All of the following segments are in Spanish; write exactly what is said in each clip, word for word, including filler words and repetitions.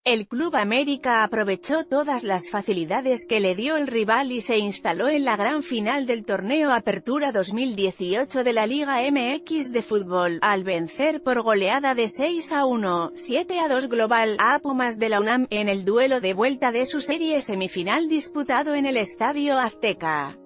El Club América aprovechó todas las facilidades que le dio el rival y se instaló en la gran final del torneo Apertura dos mil dieciocho de la Liga M X de fútbol, al vencer por goleada de seis a uno, siete a dos global, a Pumas de la UNAM, en el duelo de vuelta de su serie semifinal disputado en el Estadio Azteca.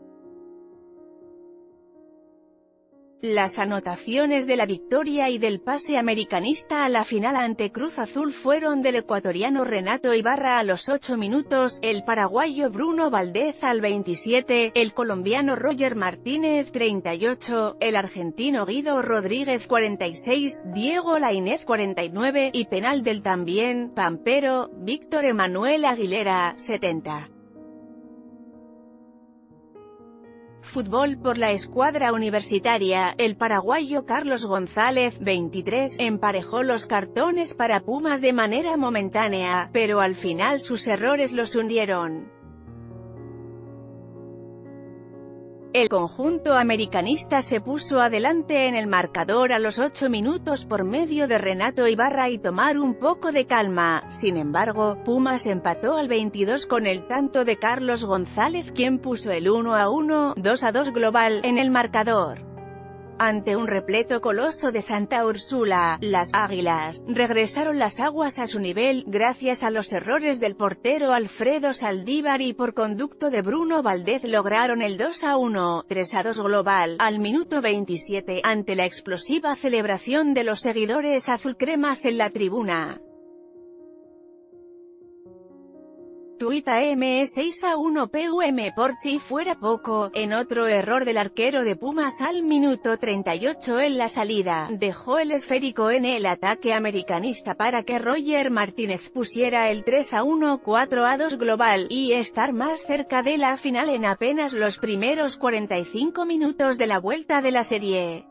Las anotaciones de la victoria y del pase americanista a la final ante Cruz Azul fueron del ecuatoriano Renato Ibarra a los ocho minutos, el paraguayo Bruno Valdez al veintisiete, el colombiano Roger Martínez treinta y ocho, el argentino Guido Rodríguez cuarenta y seis, Diego Lainez cuarenta y nueve, y penal del también pampero Víctor Emanuel Aguilera, setenta. Fútbol por la escuadra universitaria, el paraguayo Carlos González, veintitrés, emparejó los cartones para Pumas de manera momentánea, pero al final sus errores los hundieron. El conjunto americanista se puso adelante en el marcador a los ocho minutos por medio de Renato Ibarra y tomar un poco de calma. Sin embargo, Pumas empató al veintidós con el tanto de Carlos González, quien puso el uno a uno, dos a dos global, en el marcador. Ante un repleto coloso de Santa Úrsula, las Águilas regresaron las aguas a su nivel, gracias a los errores del portero Alfredo Saldívar y por conducto de Bruno Valdez lograron el dos a uno, tres a dos global, al minuto veintisiete, ante la explosiva celebración de los seguidores azulcremas en la tribuna. Tuita M seis a uno P U M por si fuera poco, en otro error del arquero de Pumas al minuto treinta y ocho en la salida, dejó el esférico en el ataque americanista para que Roger Martínez pusiera el tres a uno, cuatro a dos global, y estar más cerca de la final en apenas los primeros cuarenta y cinco minutos de la vuelta de la serie.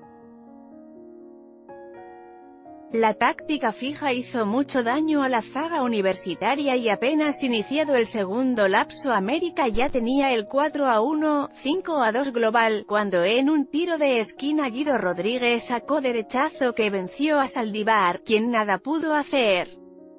La táctica fija hizo mucho daño a la zaga universitaria y apenas iniciado el segundo lapso América ya tenía el cuatro a uno, cinco a dos global, cuando en un tiro de esquina Guido Rodríguez sacó derechazo que venció a Saldívar, quien nada pudo hacer.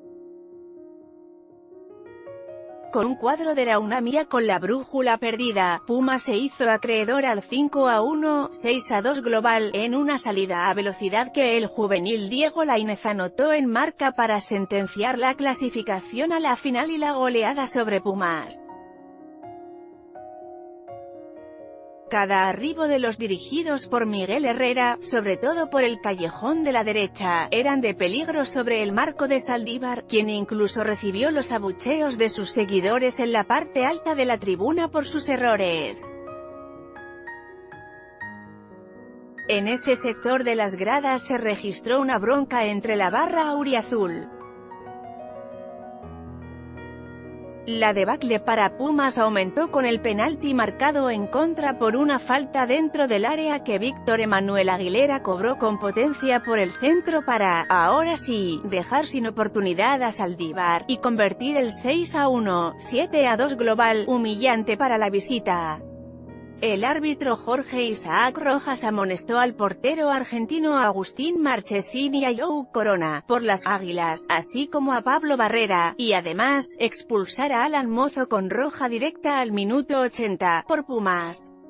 Con un cuadro de la UNAM con la brújula perdida, Pumas se hizo acreedor al cinco a uno, seis a dos global, en una salida a velocidad que el juvenil Diego Lainez anotó en marca para sentenciar la clasificación a la final y la goleada sobre Pumas. Cada arribo de los dirigidos por Miguel Herrera, sobre todo por el callejón de la derecha, eran de peligro sobre el marco de Saldívar, quien incluso recibió los abucheos de sus seguidores en la parte alta de la tribuna por sus errores. En ese sector de las gradas se registró una bronca entre la barra auriazul. La debacle para Pumas aumentó con el penalti marcado en contra por una falta dentro del área que Víctor Emanuel Aguilera cobró con potencia por el centro para, ahora sí, dejar sin oportunidad a Saldívar, y convertir el seis a uno, siete a dos global, humillante para la visita. El árbitro Jorge Isaac Rojas amonestó al portero argentino Agustín Marchesín y a Joe Corona, por las Águilas, así como a Pablo Barrera, y además, expulsar a Alan Mozo con roja directa al minuto ochenta, por Pumas.